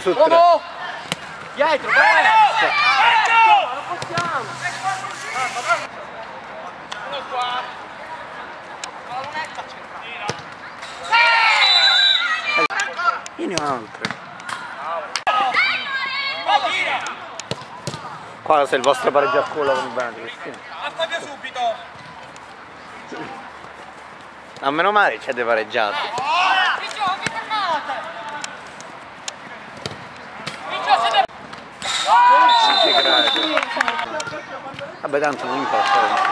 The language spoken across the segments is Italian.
su 3. Dietro, non possiamo. Uno qua. La lunetta c'entra. Vieni altre. Qua se il vostro pareggio a culo va bene. Fabio subito. A meno male c'è dei pareggiati. Non ci credo. Vabbè tanto non importa.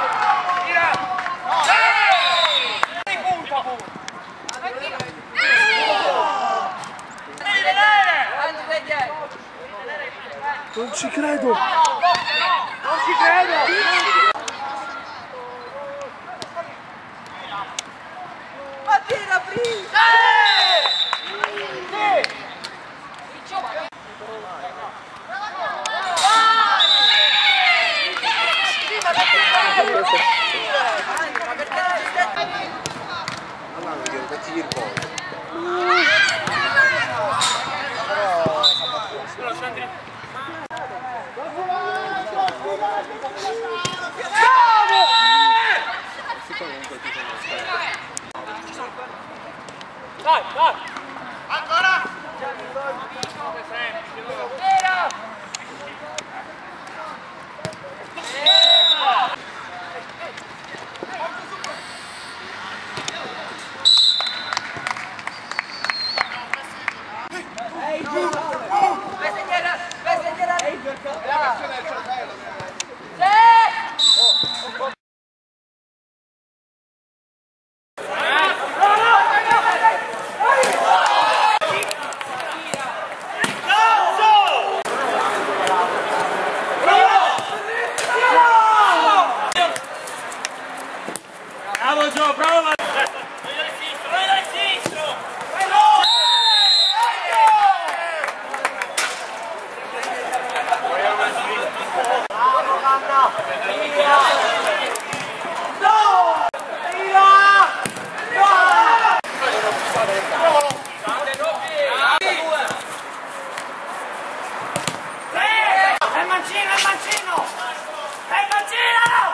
Non ci credo! Non ci credo! Ma tira prima! Dai, dai! Ancora! Bravo Gio, bravo! Vai dal sinistro, vai dal sinistro! Vai è il mancino! È il mancino! È il mancino!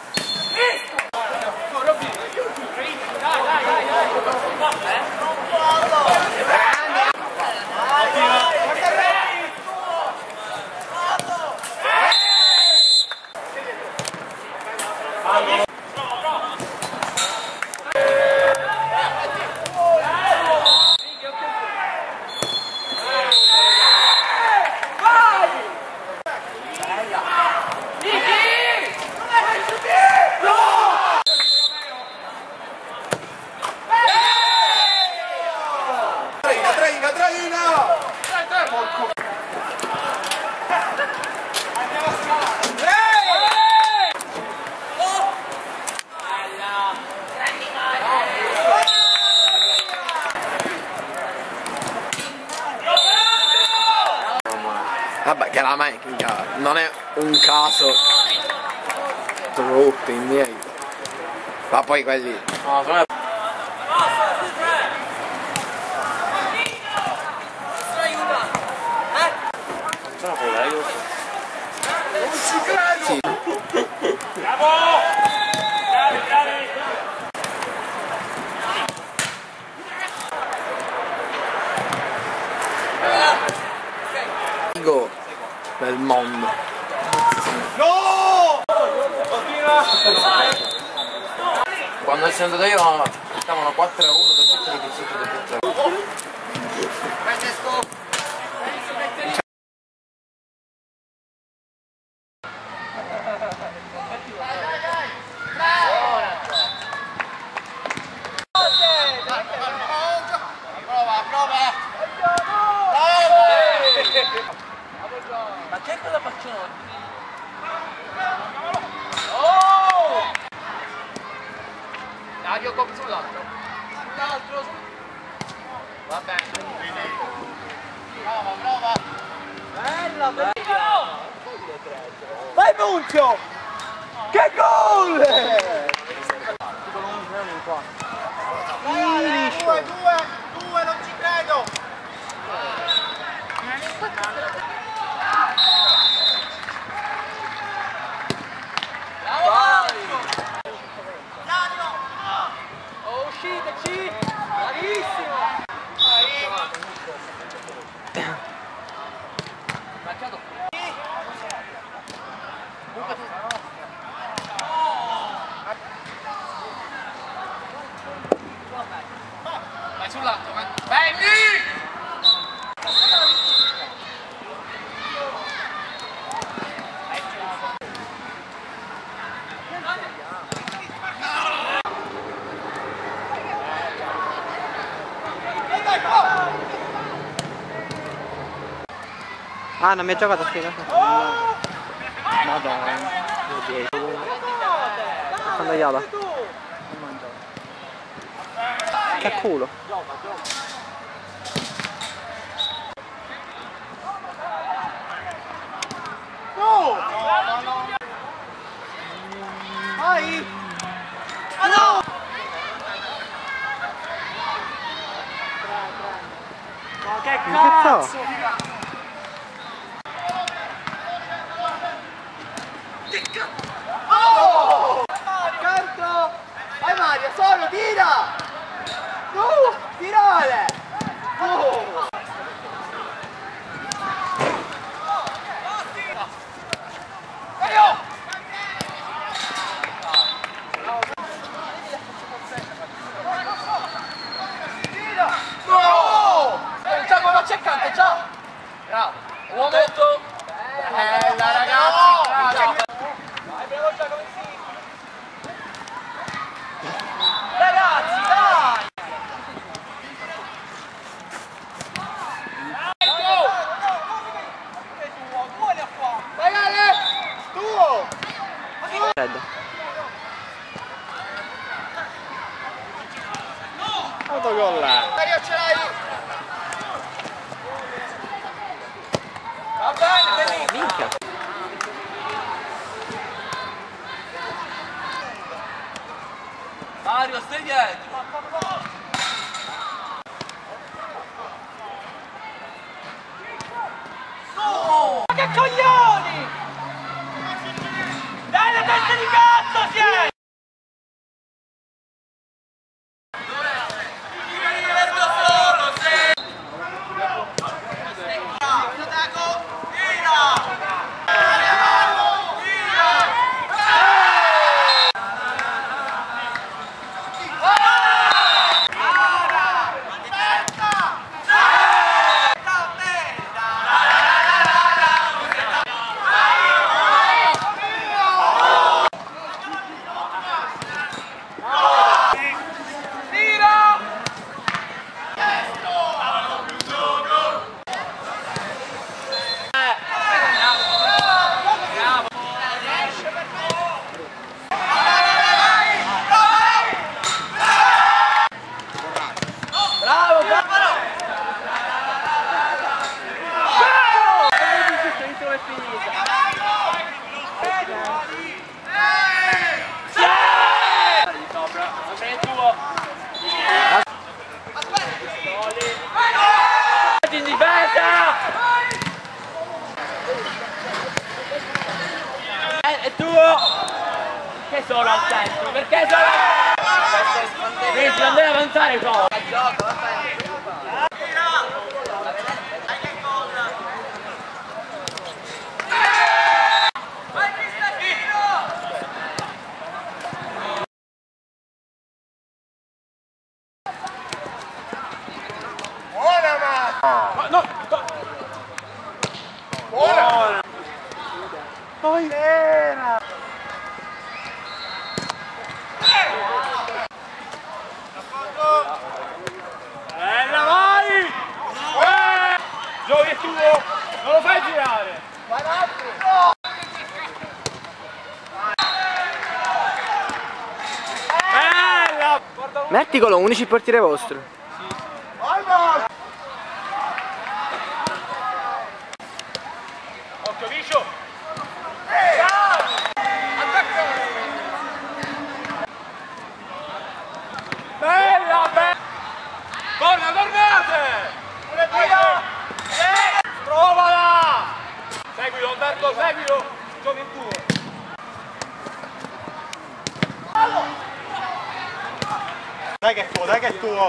Vabbè che la macchina non è un caso troppo in miei. Ma poi quelli. No, sono... Non ci credo! Sì. Bravo! Bravi, bravi! Figo del mondo. No! Quando sono andato io stavano 4-1 per tutti i pizzetti del pizzetto. Ma che cosa facciamo? Oh! Dario copri sull'altro. Sull'altro. Va bene. Prova, prova. Bella, bella. Vai Munzio! Che gol! Due, non ci credo! Vai sull'altro, vai! Vai, Ah, non mi ha giocato fino a... Madonna. Andagliata. Che culo. No! Vai! Ah no! Ma che cazzo! Oh! Canto! Vai Mario, solo, tira! Tirale! C'è canto, ciao! Bravo! Uomo! Bella ragazzi! Bravo! Vai, bravo, come si... Ragazzi, dai! Vai Ale! Tuo! Freddo. Autogol! Mario, ce l'hai! Va bene, benissimo! Minchia. Mario, stai dietro! No! Ma che coglioni! Dai la testa di cazzo, siete! In difesa! È tuo! Che solo al centro? Perché solo al centro? Vedi, non deve avanzare solo! No! Buona! Poi era! Bella, vai! Giochi è tuo! Non lo fai girare! Vai avanti! No! Bella! Metti-golo, unici il portiere vostro. Vai, vai! Occhio, Vicio! Bella, bella! Tornate! Provala! Seguilo, Umberto, seguilo! Giochi in tuo! Dai che è tuo, dai che è tuo!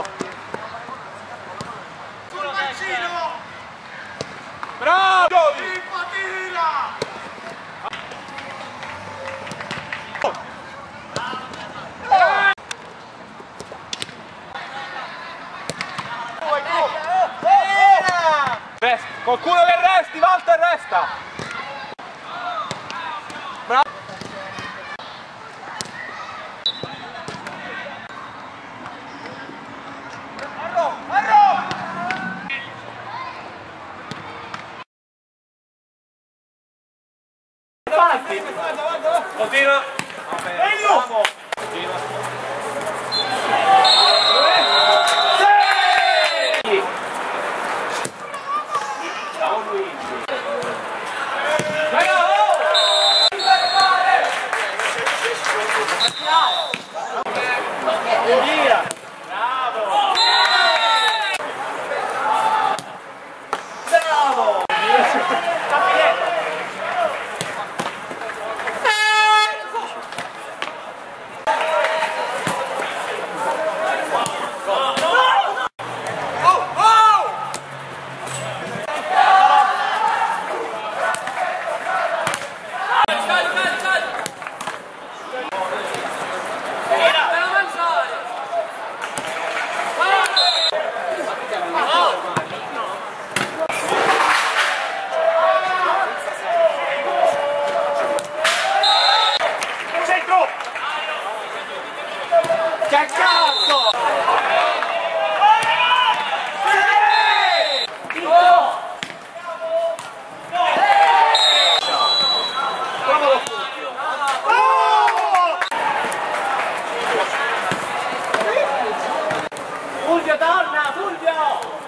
Sul mancino! Bravo! Tira! Qualcuno che resti, volta e resta! Bravo! Continua! Meglio! Che cazzo! Fulvio torna, Fulvio!